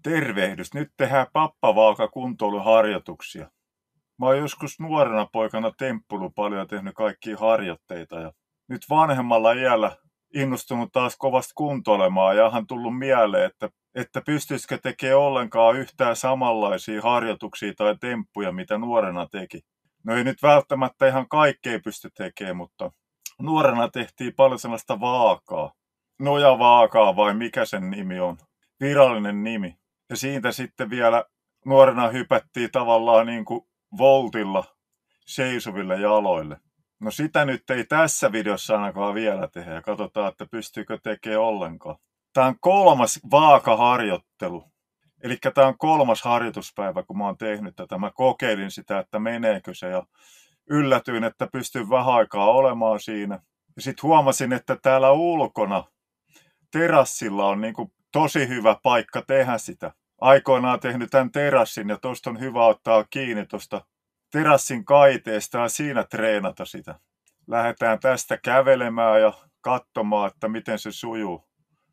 Tervehdys! Nyt tehdään pappavaaka kuntoiluharjoituksia. Mä oon joskus nuorena poikana temppullut paljon ja tehnyt kaikkia harjoitteita. Ja nyt vanhemmalla iällä innostunut taas kovasti kuntoilemaan ja on tullut mieleen, että pystyisikö tekemään ollenkaan yhtään samanlaisia harjoituksia tai temppuja, mitä nuorena teki. No ei nyt välttämättä ihan kaikkea pysty tekemään, mutta nuorena tehtiin paljon sellaista vaakaa. Nojavaakaa vai mikä sen nimi on? Virallinen nimi. Ja siitä sitten vielä nuorena hypättiin tavallaan niin kuin voltilla seisoville jaloille. No sitä nyt ei tässä videossa ainakaan vielä tehdä ja katsotaan, että pystyykö tekemään ollenkaan. Tämä on 3. vaakaharjoittelu. Eli tämä on 3. harjoituspäivä, kun mä oon tehnyt tätä. Mä kokeilin sitä, että meneekö se ja yllätyin, että pystyn vähän aikaa olemaan siinä. Ja sitten huomasin, että täällä ulkona terassilla on niin kuin tosi hyvä paikka tehdä sitä. Aikoinaan tehnyt tämän terassin ja tuosta on hyvä ottaa kiinni tuosta terassin kaiteesta ja siinä treenata sitä. Lähdetään tästä kävelemään ja katsomaan, että miten se sujuu.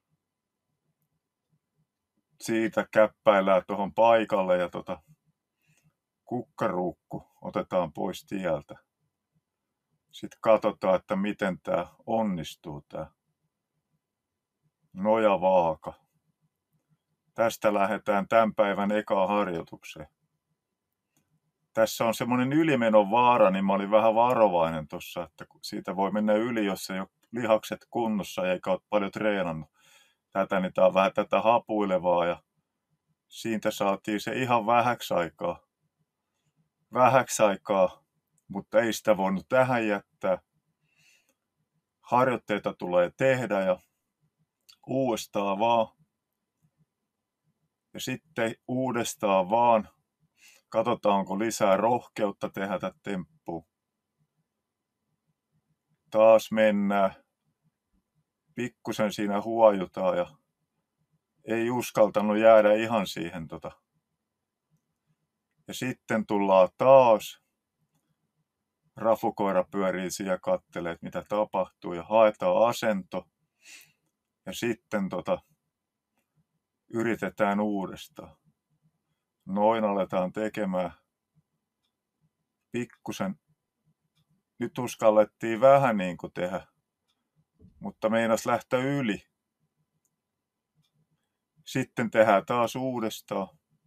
Siitä käppäillään tuohon paikalle ja kukkaruukku otetaan pois tieltä. Sitten katsotaan, että miten tämä onnistuu tämä nojavaaka. Tästä lähdetään tämän päivän ekaan harjoitukseen. Tässä on semmoinen ylimenon vaara, niin mä olin vähän varovainen tuossa, että siitä voi mennä yli, jos ei ole lihakset kunnossa eikä ole paljon treenannut tätä, niin tää on vähän tätä hapuilevaa ja siitä saatiin se ihan vähäksi aikaa, mutta ei sitä voinut tähän jättää. Harjoitteita tulee tehdä ja uudestaan vaan. Ja sitten uudestaan vaan. Katsotaan, onko lisää rohkeutta tehdä tätä temppua. Taas mennään. Pikkusen siinä huojutaan ja ei uskaltanut jäädä ihan siihen Ja sitten tullaan taas. Rafukoira pyörii siinä ja kattelee, mitä tapahtuu ja haetaan asento. Ja sitten yritetään uudestaan. Noin aletaan tekemään. Pikkusen. Nyt uskallettiin vähän niin kuin tehdä, mutta meinas lähteä yli. Sitten tehdään taas uudestaan.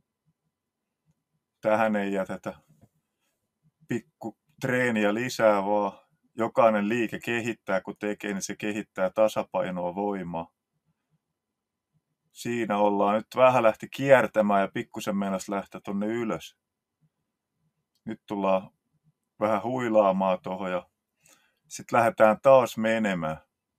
Tähän ei jätetä pikku treeniä lisää, vaan jokainen liike kehittää, kun tekee, niin se kehittää tasapainoa, voimaa. Siinä ollaan. Nyt vähän lähti kiertämään ja pikkusen meinas lähteä tonne ylös. Nyt tullaan vähän huilaamaan tuohon ja sitten lähdetään taas menemään.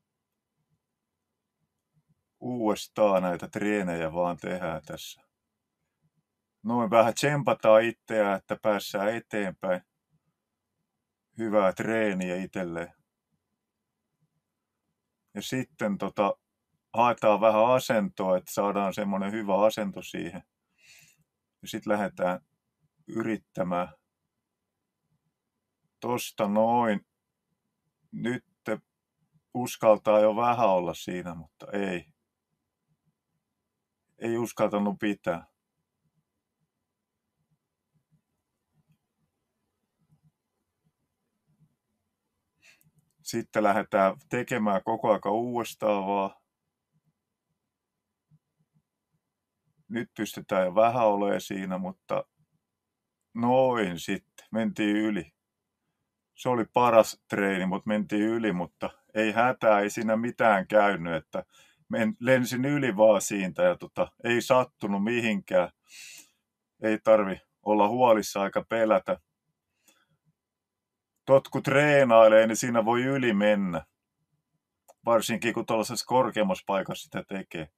Uudestaan näitä treenejä vaan tehdään tässä. Noin vähän tsempataan itseään, että päässään eteenpäin. Hyvää treeniä itselleen. Ja sitten haetaan vähän asentoa, että saadaan semmoinen hyvä asento siihen. Ja sitten lähdetään yrittämään. Tosta noin. Nyt uskaltaa jo vähän olla siinä, mutta ei. Ei uskaltanut pitää. Sitten lähdetään tekemään koko ajan uudestaan vaan. Nyt pystytään jo vähän olemaan siinä, mutta noin sitten. Mentiin yli. Se oli paras treeni, mutta mentiin yli, mutta ei hätää, ei siinä mitään käynyt, että lensin yli vaan siitä ja ei sattunut mihinkään. Ei tarvi olla huolissa eikä pelätä. Kun treenailee, niin siinä voi yli mennä. Varsinkin kun tuollaisessa korkeammassa paikassa sitä tekee.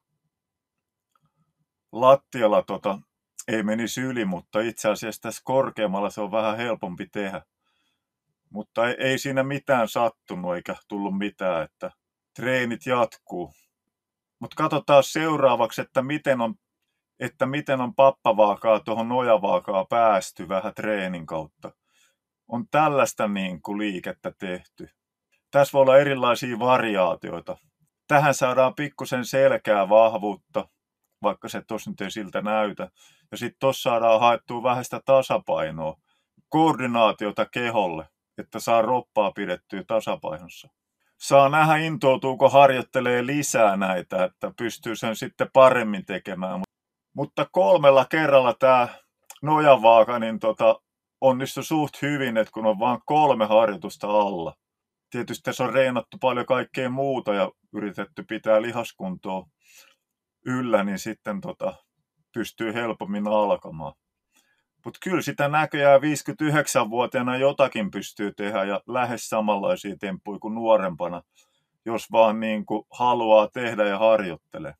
Lattialla ei menisi yli, mutta itse asiassa tässä korkeammalla se on vähän helpompi tehdä. Mutta ei siinä mitään sattunut eikä tullut mitään, että treenit jatkuu. Mutta katsotaan seuraavaksi, että miten on pappavaakaa tuohon nojavaakaa päästy vähän treenin kautta. On tällaista niin kuin liikettä tehty. Tässä voi olla erilaisia variaatioita. Tähän saadaan pikkusen selkää vahvuutta. vaikka se tossa nyt ei siltä näytä. Ja sitten tuossa saadaan haettua vähän sitä tasapainoa, koordinaatiota keholle, että saa roppaa pidettyä tasapainossa. Saa nähdä, intoutuuko harjoittelee lisää näitä, että pystyy sen sitten paremmin tekemään. Mutta 3 kerralla tämä nojavaaka niin onnistui suht hyvin, että kun on vain 3 harjoitusta alla. Tietysti tässä on reenattu paljon kaikkea muuta ja yritetty pitää lihaskuntoa yllä, niin sitten pystyy helpommin alkamaan. Mutta kyllä sitä näköjään 59-vuotiaana jotakin pystyy tehdä ja lähes samanlaisia temppuja kuin nuorempana, jos vaan niin kuin haluaa tehdä ja harjoittelee.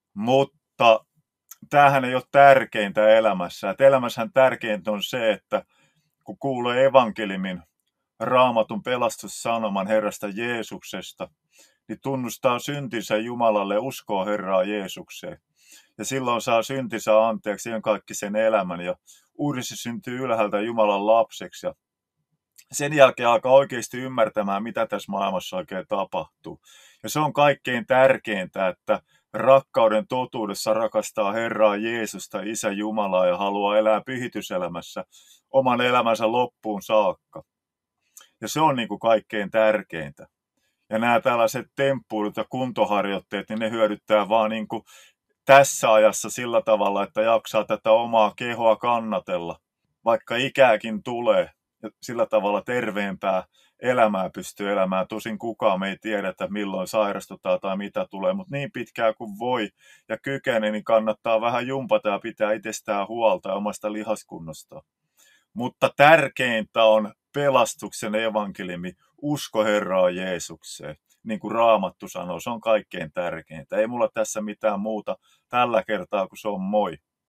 Mutta tämähän ei ole tärkeintä elämässä. Et elämässähän tärkeintä on se, että kun kuulee evankeliumin, Raamatun pelastussanoman Herrasta Jeesuksesta, niin tunnustaa syntinsä Jumalalle ja uskoo Herraa Jeesukseen. Ja silloin saa syntinsä anteeksi kaikki sen elämän ja uudessa syntyy ylhäältä Jumalan lapseksi. Ja sen jälkeen alkaa oikeasti ymmärtämään, mitä tässä maailmassa oikein tapahtuu. Ja se on kaikkein tärkeintä, että rakkauden totuudessa rakastaa Herraa Jeesusta, Isä Jumalaa ja haluaa elää pyhityselämässä oman elämänsä loppuun saakka. Ja se on niin kuin kaikkein tärkeintä. Ja nämä tällaiset temppuilut ja kuntoharjoitteet, niin ne hyödyttää vaan niin kuin tässä ajassa sillä tavalla, että jaksaa tätä omaa kehoa kannatella, vaikka ikääkin tulee. Ja sillä tavalla terveempää elämää pystyy elämään. Tosin kukaan me ei tiedä, että milloin sairastutaan tai mitä tulee, mutta niin pitkään kuin voi ja kykenee, niin kannattaa vähän jumpata ja pitää itsestään huolta ja omasta lihaskunnosta. Mutta tärkeintä on pelastuksen evankeliumi, usko Herraa Jeesukseen. Niin kuin Raamattu sanoo, se on kaikkein tärkeintä. Ei mulla tässä mitään muuta tällä kertaa, kun se on moi.